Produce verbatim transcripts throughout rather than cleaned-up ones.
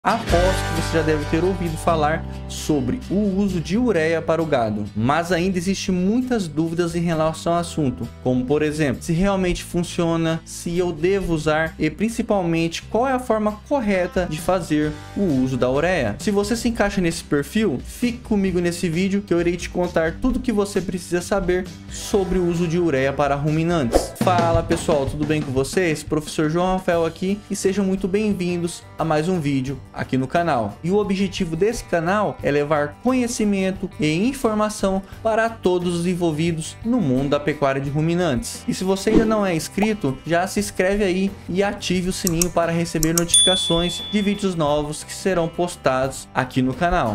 Aposto que você já deve ter ouvido falar sobre o uso de ureia para o gado, mas ainda existem muitas dúvidas em relação ao assunto, como por exemplo, se realmente funciona, se eu devo usar e principalmente qual é a forma correta de fazer o uso da ureia. Se você se encaixa nesse perfil, fique comigo nesse vídeo que eu irei te contar tudo o que você precisa saber sobre o uso de ureia para ruminantes. Fala pessoal, tudo bem com vocês? Professor João Rafael aqui e sejam muito bem-vindos a mais um vídeo aqui no canal. E o objetivo desse canal é levar conhecimento e informação para todos os envolvidos no mundo da pecuária de ruminantes. E se você ainda não é inscrito, já se inscreve aí e ative o sininho para receber notificações de vídeos novos que serão postados aqui no canal.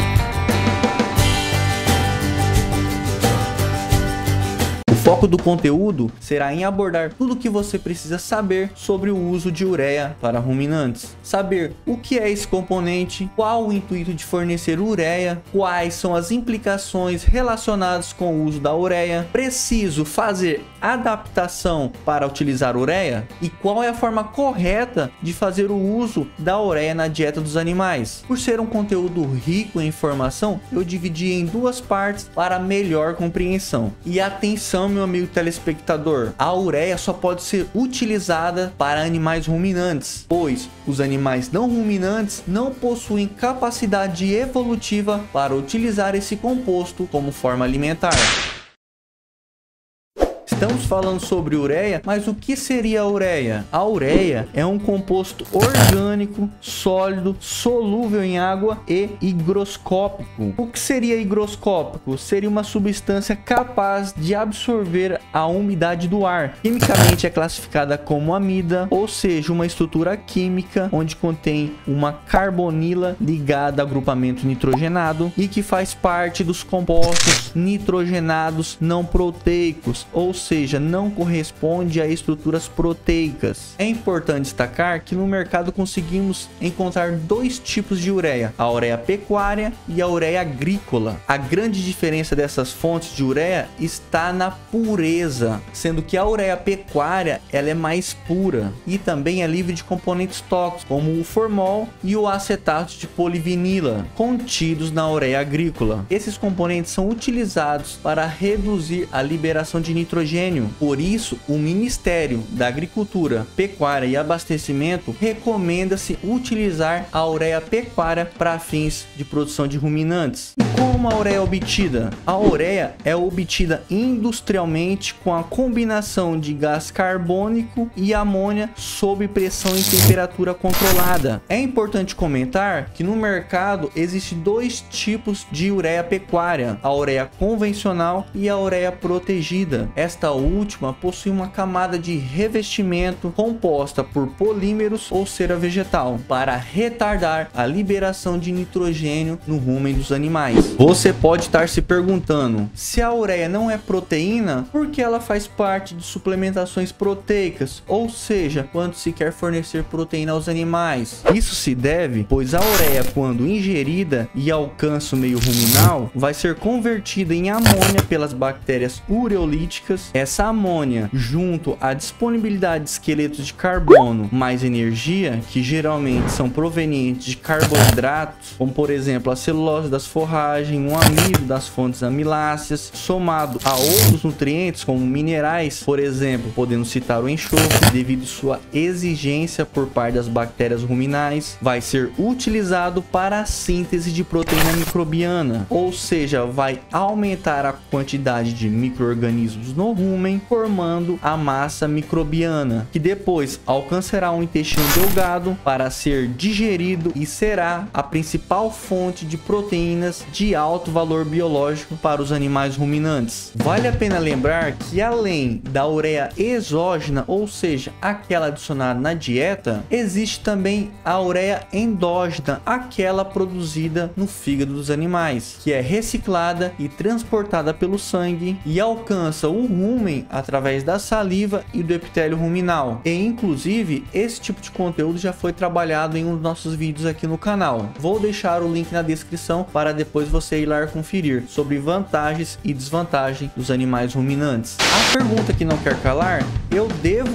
O foco do conteúdo será em abordar tudo o que você precisa saber sobre o uso de ureia para ruminantes. Saber o que é esse componente, qual o intuito de fornecer ureia, quais são as implicações relacionadas com o uso da ureia, preciso fazer adaptação para utilizar ureia e qual é a forma correta de fazer o uso da ureia na dieta dos animais. Por ser um conteúdo rico em informação, eu dividi em duas partes para melhor compreensão. E atenção, meu amigo telespectador, a ureia só pode ser utilizada para animais ruminantes, pois os animais não ruminantes não possuem capacidade evolutiva para utilizar esse composto como forma alimentar. Estamos falando sobre ureia, mas o que seria a ureia? A ureia é um composto orgânico, sólido, solúvel em água e higroscópico. O que seria higroscópico? Seria uma substância capaz de absorver a umidade do ar. Quimicamente é classificada como amida, ou seja, uma estrutura química onde contém uma carbonila ligada a grupamento nitrogenado e que faz parte dos compostos nitrogenados não proteicos, ou seja, não corresponde a estruturas proteicas. É importante destacar que no mercado conseguimos encontrar dois tipos de ureia, a ureia pecuária e a ureia agrícola. A grande diferença dessas fontes de ureia está na pureza, sendo que a ureia pecuária ela é mais pura e também é livre de componentes tóxicos, como o formol e o acetato de polivinila, contidos na ureia agrícola. Esses componentes são utilizados para reduzir a liberação de nitrogênio. Por isso, o Ministério da Agricultura, Pecuária e Abastecimento recomenda-se utilizar a ureia pecuária para fins de produção de ruminantes. E como a ureia é obtida? A ureia é obtida industrialmente com a combinação de gás carbônico e amônia sob pressão e temperatura controlada. É importante comentar que no mercado existem dois tipos de ureia pecuária, a ureia convencional e a ureia protegida. Esta última possui uma camada de revestimento composta por polímeros ou cera vegetal para retardar a liberação de nitrogênio no rumen dos animais. Você pode estar se perguntando, se a ureia não é proteína, por que ela faz parte de suplementações proteicas, ou seja, quando se quer fornecer proteína aos animais? Isso se deve, pois a ureia, quando ingerida e alcança o meio ruminal, vai ser convertida em amônia pelas bactérias ureolíticas. Essa amônia, junto à disponibilidade de esqueletos de carbono mais energia, que geralmente são provenientes de carboidratos, como por exemplo a celulose das forragens, um amido das fontes amiláceas, somado a outros nutrientes como minerais, por exemplo, podemos citar o enxofre, devido sua exigência por parte das bactérias ruminais, vai ser utilizado para a síntese de proteína microbiana, ou seja, vai aumentar a quantidade de micro-organismos no rumen, formando a massa microbiana, que depois alcançará um intestino delgado para ser digerido e será a principal fonte de proteínas de alto valor biológico para os animais ruminantes. Vale a pena lembrar que além da ureia exógena, ou seja, aquela adicionada na dieta, existe também a ureia endógena, aquela produzida no fígado dos animais, que é reciclada e transportada pelo sangue e alcança o rumen através da saliva e do epitélio ruminal. E inclusive esse tipo de conteúdo já foi trabalhado em um dos nossos vídeos aqui no canal. Vou deixar o link na descrição para depois você ir lá conferir sobre vantagens e desvantagens dos animais ruminantes. A pergunta que não quer calar: eu devo ou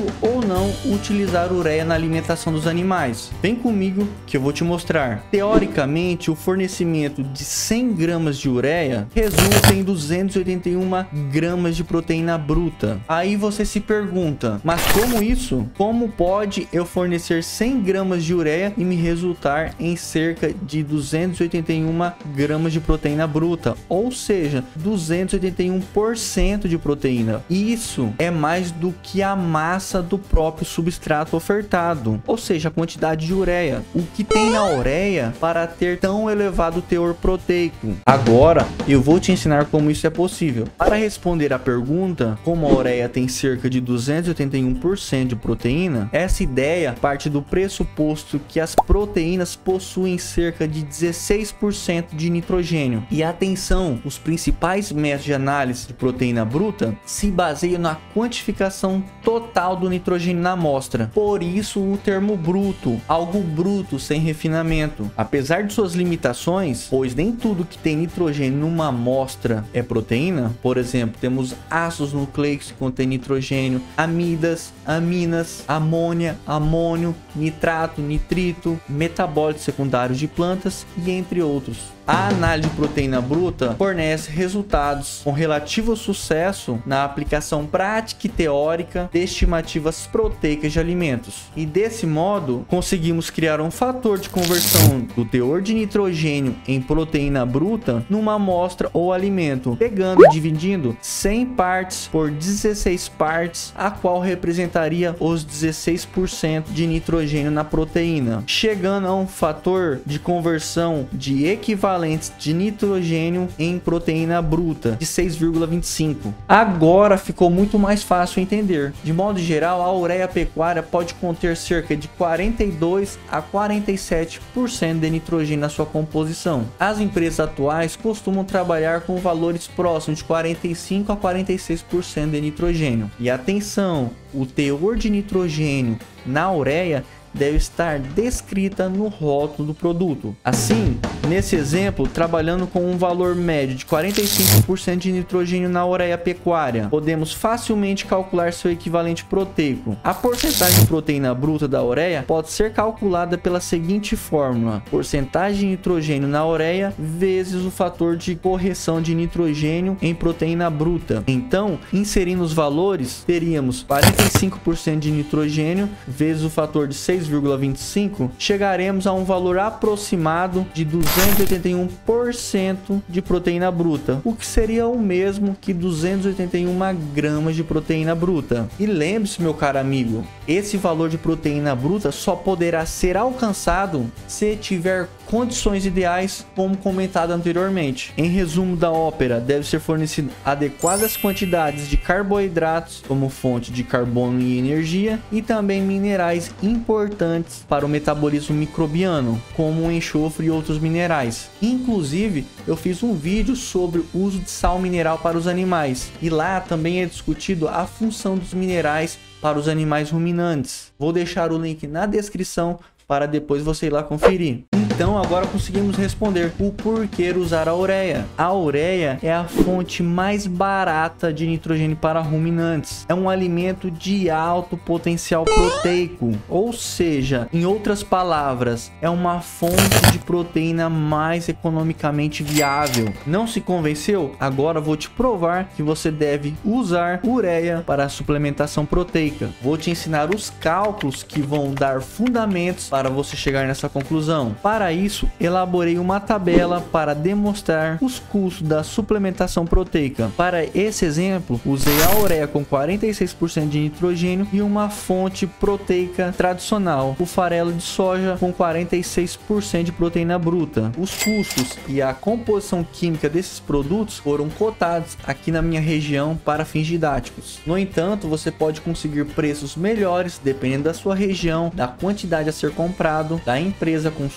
não utilizar ureia na alimentação dos animais. Vem comigo que eu vou te mostrar. Teoricamente, o fornecimento de cem gramas de ureia resulta em duzentos e oitenta e uma gramas de proteína bruta. Aí você se pergunta, mas como isso? Como pode eu fornecer cem gramas de ureia e me resultar em cerca de duzentos e oitenta e uma gramas de proteína bruta? Ou seja, duzentos e oitenta e um por cento de proteína. Isso é mais do que a massa do próprio substrato ofertado, ou seja, a quantidade de ureia. O que tem na ureia para ter tão elevado teor proteico? Agora eu vou te ensinar como isso é possível. Para responder à pergunta, como a ureia tem cerca de duzentos e oitenta e um por cento de proteína, essa ideia parte do pressuposto que as proteínas possuem cerca de dezesseis por cento de nitrogênio. E atenção, os principais métodos de análise de proteína bruta se baseiam na quantificação total do nitrogênio na amostra. Por isso o termo bruto, algo bruto sem refinamento. Apesar de suas limitações, pois nem tudo que tem nitrogênio numa amostra é proteína. Por exemplo, temos ácidos nucleicos que contêm nitrogênio, amidas, aminas, amônia, amônio, nitrato, nitrito, metabólitos secundários de plantas e entre outros. A análise de proteína bruta fornece resultados com relativo sucesso na aplicação prática e teórica de estimativas proteicas de alimentos. E desse modo, conseguimos criar um fator de conversão do teor de nitrogênio em proteína bruta numa amostra ou alimento, pegando e dividindo cem partes por dezesseis partes, a qual representaria os dezesseis por cento de nitrogênio na proteína, chegando a um fator de conversão de equivalente de nitrogênio em proteína bruta de seis vírgula vinte e cinco. Agora ficou muito mais fácil entender. De modo geral, a ureia pecuária pode conter cerca de quarenta e dois a quarenta e sete por cento de nitrogênio na sua composição. As empresas atuais costumam trabalhar com valores próximos de quarenta e cinco a quarenta e seis por cento de nitrogênio. E atenção, o teor de nitrogênio na ureia deve estar descrita no rótulo do produto. Assim, nesse exemplo, trabalhando com um valor médio de quarenta e cinco por cento de nitrogênio na ureia pecuária, podemos facilmente calcular seu equivalente proteico. A porcentagem de proteína bruta da ureia pode ser calculada pela seguinte fórmula: porcentagem de nitrogênio na ureia vezes o fator de correção de nitrogênio em proteína bruta. Então, inserindo os valores, teríamos quarenta e cinco por cento de nitrogênio vezes o fator de seis vírgula vinte e cinco, chegaremos a um valor aproximado de duzentos e oitenta e um por cento de proteína bruta, o que seria o mesmo que duzentos e oitenta e uma gramas de proteína bruta. E lembre-se, meu caro amigo, esse valor de proteína bruta só poderá ser alcançado se tiver condições ideais, como comentado anteriormente. Em resumo da ópera, deve ser fornecido adequadas quantidades de carboidratos como fonte de carbono e energia, e também minerais importantes para o metabolismo microbiano, como o enxofre e outros minerais. Inclusive, eu fiz um vídeo sobre o uso de sal mineral para os animais, e lá também é discutido a função dos minerais para os animais ruminantes. Vou deixar o link na descrição para depois você ir lá conferir. Então agora conseguimos responder o porquê usar a ureia. A ureia é a fonte mais barata de nitrogênio para ruminantes. É um alimento de alto potencial proteico, ou seja, em outras palavras, é uma fonte de proteína mais economicamente viável. Não se convenceu? Agora vou te provar que você deve usar ureia para a suplementação proteica. Vou te ensinar os cálculos que vão dar fundamentos para você chegar nessa conclusão. Para isso, elaborei uma tabela para demonstrar os custos da suplementação proteica. Para esse exemplo, usei a ureia com quarenta e seis por cento de nitrogênio e uma fonte proteica tradicional, o farelo de soja, com quarenta e seis por cento de proteína bruta. Os custos e a composição química desses produtos foram cotados aqui na minha região para fins didáticos. No entanto, você pode conseguir preços melhores dependendo da sua região, da quantidade a ser comprado, da empresa consultada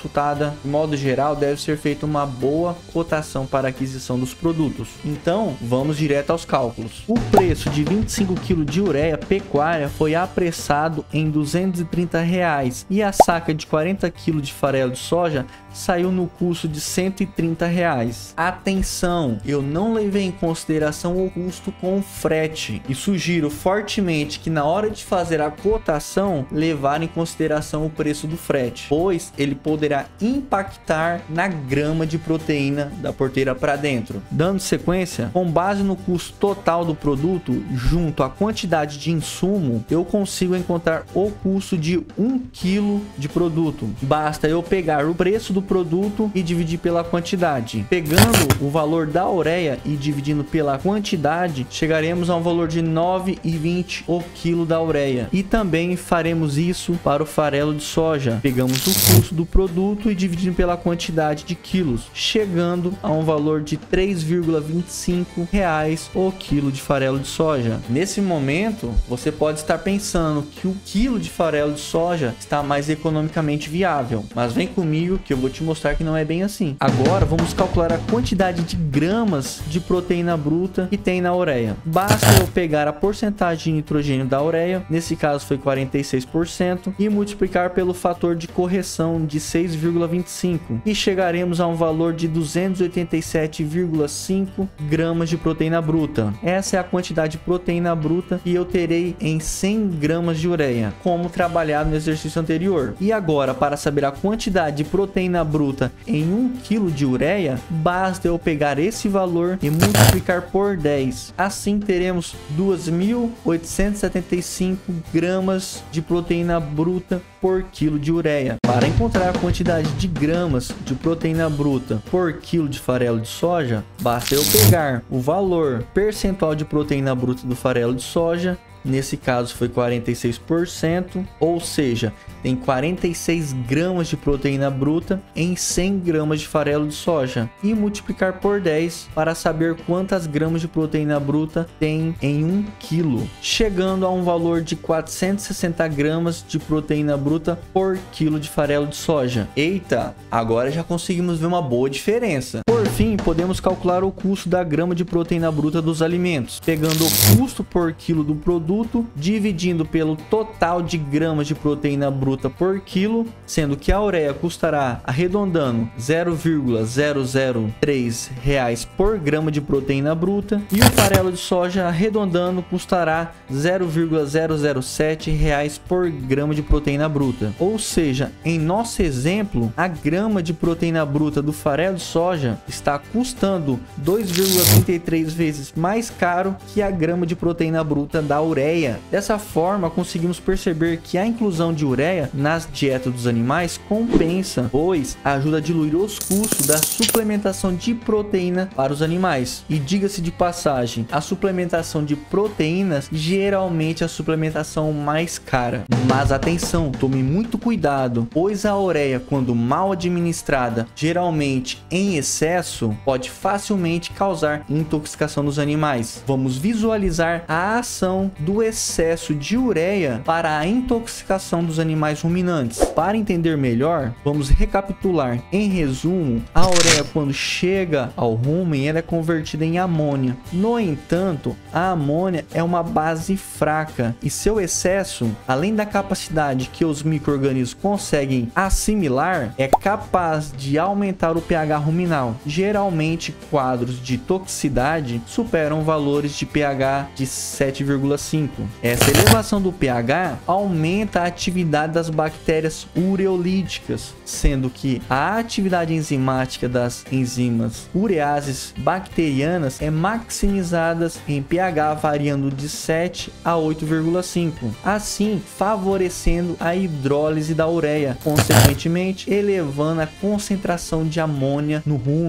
temporada, de modo geral, deve ser feita uma boa cotação para a aquisição dos produtos. Então, vamos direto aos cálculos. O preço de vinte e cinco quilos de ureia pecuária foi apressado em duzentos e trinta reais e a saca de quarenta quilos de farelo de soja saiu no custo de cento e trinta reais. Atenção, eu não levei em consideração o custo com frete e sugiro fortemente que na hora de fazer a cotação levar em consideração o preço do frete, pois ele poderá impactar na grama de proteína da porteira para dentro. Dando sequência, com base no custo total do produto junto à quantidade de insumo, eu consigo encontrar o custo de um quilo de produto. Basta eu pegar o preço do produto e dividir pela quantidade. Pegando o valor da ureia e dividindo pela quantidade, chegaremos a um valor de nove reais e vinte centavos o quilo da ureia. E também faremos isso para o farelo de soja. Pegamos o custo do produto e dividindo pela quantidade de quilos, chegando a um valor de três vírgula vinte e cinco reais o quilo de farelo de soja. Nesse momento, você pode estar pensando que o quilo de farelo de soja está mais economicamente viável, mas vem comigo que eu vou te mostrar que não é bem assim. Agora vamos calcular a quantidade de gramas de proteína bruta que tem na ureia. Basta eu pegar a porcentagem de nitrogênio da ureia, nesse caso foi quarenta e seis por cento, e multiplicar pelo fator de correção de seis vírgula vinte e cinco e chegaremos a um valor de duzentos e oitenta e sete vírgula cinco gramas de proteína bruta. Essa é a quantidade de proteína bruta que eu terei em cem gramas de ureia, como trabalhado no exercício anterior. E agora, para saber a quantidade de proteína bruta em um quilo de ureia, basta eu pegar esse valor e multiplicar por dez. Assim teremos duas mil oitocentos e setenta e cinco gramas de proteína bruta por quilo de ureia. Para encontrar a quantidade de gramas de proteína bruta por quilo de farelo de soja, basta eu pegar o valor percentual de proteína bruta do farelo de soja, nesse caso foi quarenta e seis por cento, ou seja, tem quarenta e seis gramas de proteína bruta em cem gramas de farelo de soja, e multiplicar por dez para saber quantas gramas de proteína bruta tem em um quilo, chegando a um valor de quatrocentos e sessenta gramas de proteína bruta por quilo de farelo de soja. Eita, agora já conseguimos ver uma boa diferença. Por fim, podemos calcular o custo da grama de proteína bruta dos alimentos, pegando o custo por quilo do produto, dividindo pelo total de gramas de proteína bruta por quilo, sendo que a ureia custará, arredondando, zero vírgula zero zero três reais por grama de proteína bruta, e o farelo de soja, arredondando, custará zero vírgula zero zero sete reais por grama de proteína bruta. Ou seja, em nosso exemplo, a grama de proteína bruta do farelo de soja está custando dois vírgula trinta e três vezes mais caro que a grama de proteína bruta da ureia. Dessa forma, conseguimos perceber que a inclusão de ureia nas dietas dos animais compensa, pois ajuda a diluir os custos da suplementação de proteína para os animais. E diga-se de passagem, a suplementação de proteínas geralmente é a suplementação mais cara. Mas atenção, tome muito cuidado, pois a ureia, quando mal administrada, geralmente em excesso, pode facilmente causar intoxicação dos animais. Vamos visualizar a ação do excesso de ureia para a intoxicação dos animais ruminantes. Para entender melhor, vamos recapitular. Em resumo, a ureia, quando chega ao rumen, ela é convertida em amônia. No entanto, a amônia é uma base fraca e seu excesso, além da capacidade que os micro-organismos conseguem assimilar, é capaz de aumentar o pH ruminal. Geralmente, quadros de toxicidade superam valores de pH de sete vírgula cinco. Essa elevação do pH aumenta a atividade das bactérias ureolíticas, sendo que a atividade enzimática das enzimas ureases bacterianas é maximizada em pH variando de sete a oito vírgula cinco, assim favorecendo a hidrólise da ureia, consequentemente elevando a concentração de amônia no rumen.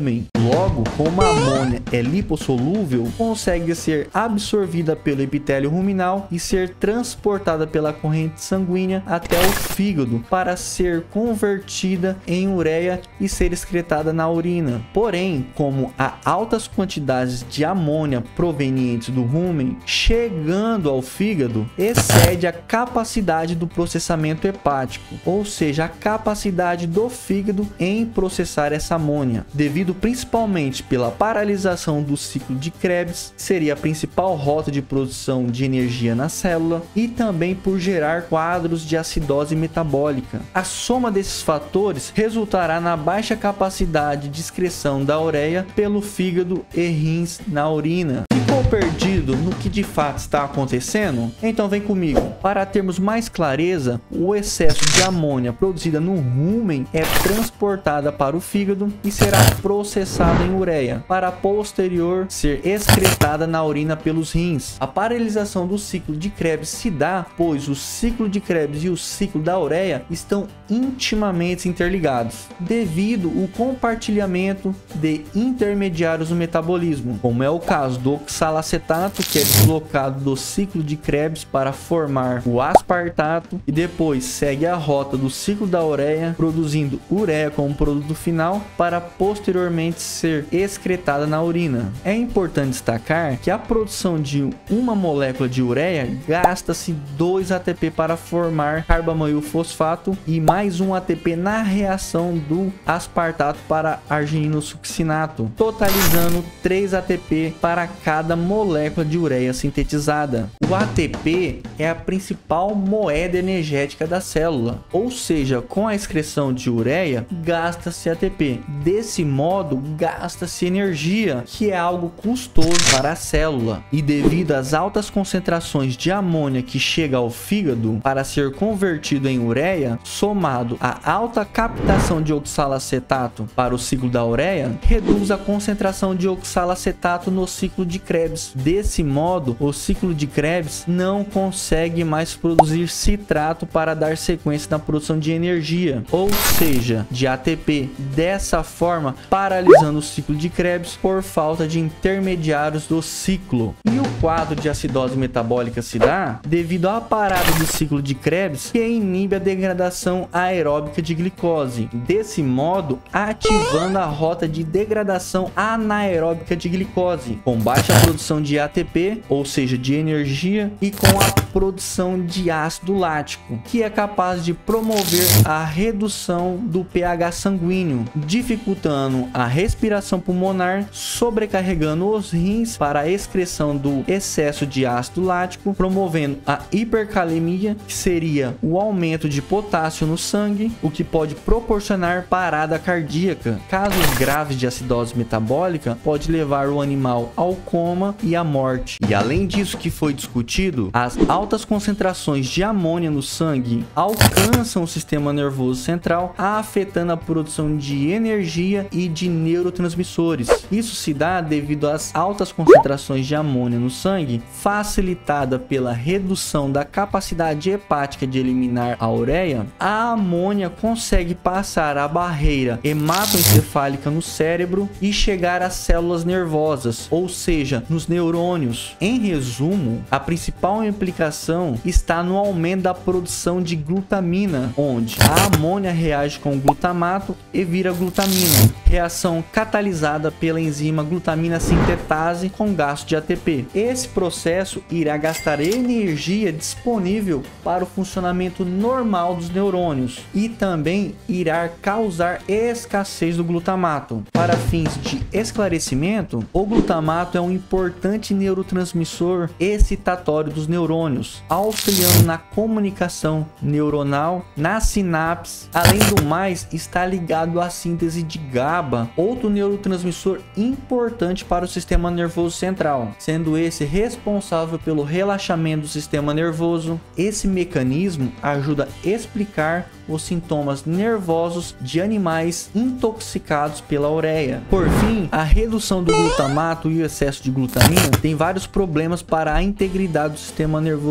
Logo, como a amônia é lipossolúvel, consegue ser absorvida pelo epitélio ruminal e ser transportada pela corrente sanguínea até o fígado para ser convertida em ureia e ser excretada na urina. Porém, como há altas quantidades de amônia provenientes do rumen chegando ao fígado, excede a capacidade do processamento hepático, ou seja, a capacidade do fígado em processar essa amônia, devido principalmente pela paralisação do ciclo de Krebs, seria a principal rota de produção de energia na célula, e também por gerar quadros de acidose metabólica. A soma desses fatores resultará na baixa capacidade de excreção da ureia pelo fígado e rins na urina. Ficou perdido no que de fato está acontecendo? Então vem comigo. Para termos mais clareza, o excesso de amônia produzida no rumen é transportada para o fígado e será processada em ureia, para posterior ser excretada na urina pelos rins. A paralisação do ciclo de Krebs se dá, pois o ciclo de Krebs e o ciclo da ureia estão intimamente interligados, devido ao compartilhamento de intermediários no metabolismo, como é o caso do oxalacetato, que é deslocado do ciclo de Krebs para formar o aspartato e depois segue a rota do ciclo da ureia, produzindo ureia como produto final para posteriormente ser excretada na urina. É importante destacar que a produção de uma molécula de ureia gasta-se dois A T P para formar carbamil fosfato e mais um A T P na reação do aspartato para arginino succinato, totalizando três A T P para cada molécula de ureia sintetizada. O A T P é a principal moeda energética da célula, ou seja, com a excreção de ureia gasta-se A T P. Desse modo, gasta-se energia, que é algo custoso para a célula, e devido às altas concentrações de amônia que chega ao fígado para ser convertido em ureia, somado à alta captação de oxalacetato para o ciclo da ureia, reduz a concentração de oxalacetato no ciclo de Krebs. Desse modo, o ciclo de Krebs não consegue mais produzir citrato para dar sequência na produção de energia, ou seja, de A T P. Dessa forma, paralisando o ciclo de Krebs por falta de intermediários do ciclo. E o quadro de acidose metabólica se dá devido à parada do ciclo de Krebs, que inibe a degradação aeróbica de glicose, desse modo ativando a rota de degradação anaeróbica de glicose, com baixa produção de A T P, ou seja, de energia, e com a produção de ácido lático, que é capaz de promover a redução do pH sanguíneo, dificultando a respiração pulmonar, sobrecarregando os rins para a excreção do excesso de ácido lático, promovendo a hipercalemia, que seria o aumento de potássio no sangue, o que pode proporcionar parada cardíaca. Casos graves de acidose metabólica pode levar o animal ao coma e à morte. E além disso que foi discutido, as altas concentrações de amônia no sangue alcançam o sistema nervoso central, afetando a produção de energia e de neurotransmissores. Isso se dá devido às altas concentrações de amônia no sangue, facilitada pela redução da capacidade hepática de eliminar a ureia. A amônia consegue passar a barreira hematoencefálica no cérebro e chegar às células nervosas, ou seja, nos neurônios. Em resumo, a principal implicação está no aumento da produção de glutamina, onde a amônia reage com o glutamato e vira glutamina, reação catalisada pela enzima glutamina sintetase com gasto de A T P. Esse processo irá gastar energia disponível para o funcionamento normal dos neurônios e também irá causar escassez do glutamato. Para fins de esclarecimento, o glutamato é um importante neurotransmissor excitatório dos neurônios, auxiliando na comunicação neuronal, nas sinapses. Além do mais, está ligado à síntese de GABA, outro neurotransmissor importante para o sistema nervoso central, sendo esse responsável pelo relaxamento do sistema nervoso. Esse mecanismo ajuda a explicar os sintomas nervosos de animais intoxicados pela ureia. Por fim, a redução do glutamato e o excesso de glutamina tem vários problemas para a integridade do sistema nervoso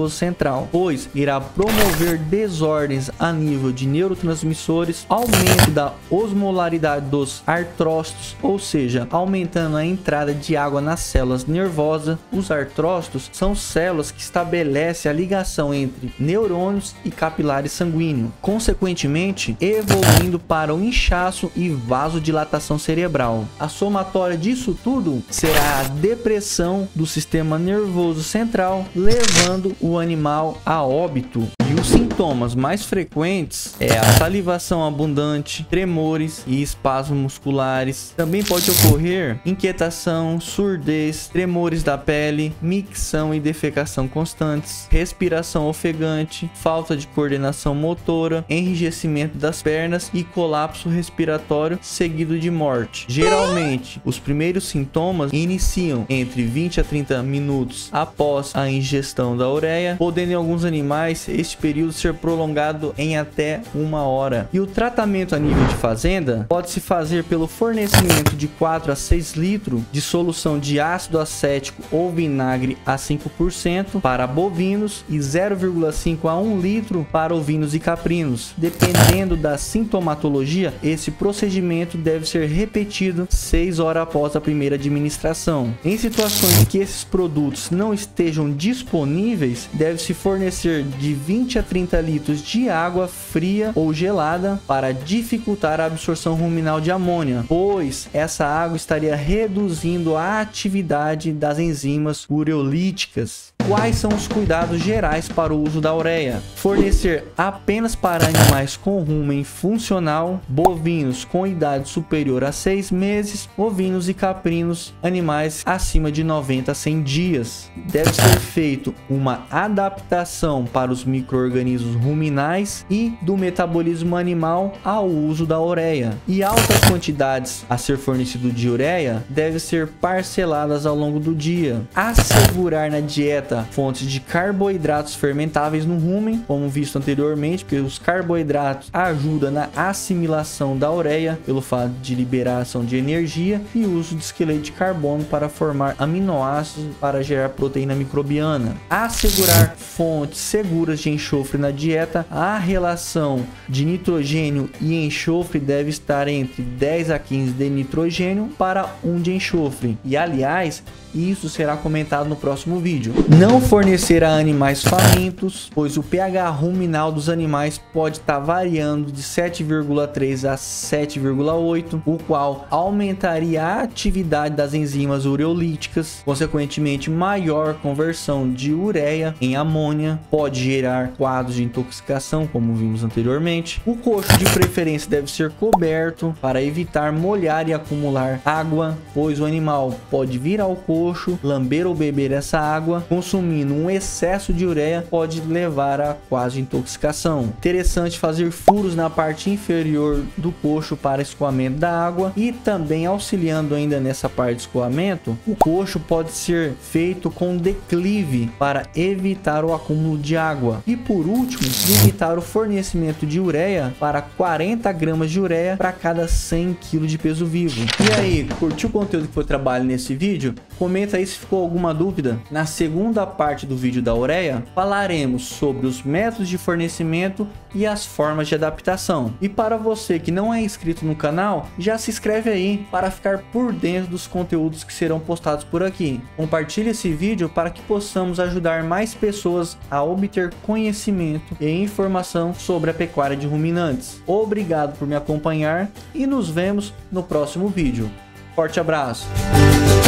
nervoso central, pois irá promover desordens a nível de neurotransmissores, aumento da osmolaridade dos artrócitos, ou seja, aumentando a entrada de água nas células nervosas. Os artrócitos são células que estabelecem a ligação entre neurônios e capilares sanguíneos, consequentemente evoluindo para o inchaço e vasodilatação cerebral. A somatória disso tudo será a depressão do sistema nervoso central, levando o animal a óbito. E os sintomas mais frequentes é a salivação abundante, tremores e espasmos musculares. Também pode ocorrer inquietação, surdez, tremores da pele, micção e defecação constantes, respiração ofegante, falta de coordenação motora, enrijecimento das pernas e colapso respiratório seguido de morte. Geralmente, os primeiros sintomas iniciam entre vinte a trinta minutos após a ingestão da ureia, podendo em alguns animais este período ser prolongado em até uma hora. E o tratamento a nível de fazenda pode-se fazer pelo fornecimento de quatro a seis litros de solução de ácido acético ou vinagre a cinco por cento para bovinos e zero vírgula cinco a um litro para ovinos e caprinos. Dependendo da sintomatologia, esse procedimento deve ser repetido seis horas após a primeira administração. Em situações que esses produtos não estejam disponíveis, deve-se fornecer de vinte a trinta litros de água fria ou gelada para dificultar a absorção ruminal de amônia, pois essa água estaria reduzindo a atividade das enzimas ureolíticas. Quais são os cuidados gerais para o uso da ureia? Fornecer apenas para animais com rumen funcional, bovinos com idade superior a seis meses, ovinos e caprinos, animais acima de noventa a cem dias. Deve ser feito uma adaptação para os micro-organismos ruminais e do metabolismo animal ao uso da ureia. E altas quantidades a ser fornecido de ureia devem ser parceladas ao longo do dia. Assegurar na dieta fontes de carboidratos fermentáveis no rumen, como visto anteriormente, porque os carboidratos ajudam na assimilação da ureia pelo fato de liberação de energia e uso de esqueleto de carbono para formar aminoácidos para gerar proteína microbiana. Assegurar fontes seguras de enxofre na dieta. A relação de nitrogênio e enxofre deve estar entre dez a quinze de nitrogênio para um de enxofre. E aliás, isso será comentado no próximo vídeo. Não fornecer a animais famintos, pois o pH ruminal dos animais pode estar variando de sete vírgula três a sete vírgula oito, o qual aumentaria a atividade das enzimas ureolíticas, consequentemente maior conversão de ureia em amônia, pode gerar quadros de intoxicação, como vimos anteriormente. O coxo de preferência deve ser coberto para evitar molhar e acumular água, pois o animal pode vir ao coxo, lamber ou beber essa água, consumindo um excesso de ureia pode levar a quase intoxicação. Interessante fazer furos na parte inferior do coxo para escoamento da água, e também auxiliando ainda nessa parte de escoamento, o coxo pode ser feito com declive para evitar o acúmulo de água. E por último, limitar o fornecimento de ureia para quarenta gramas de ureia para cada cem quilos de peso vivo. E aí, curtiu o conteúdo que foi trabalho nesse vídeo? Comenta aí se ficou alguma dúvida. Na segunda parte do vídeo da ureia, falaremos sobre os métodos de fornecimento e as formas de adaptação. E para você que não é inscrito no canal, já se inscreve aí para ficar por dentro dos conteúdos que serão postados por aqui. Compartilhe esse vídeo para que possamos ajudar mais pessoas a obter conhecimento e informação sobre a pecuária de ruminantes. Obrigado por me acompanhar e nos vemos no próximo vídeo. Forte abraço!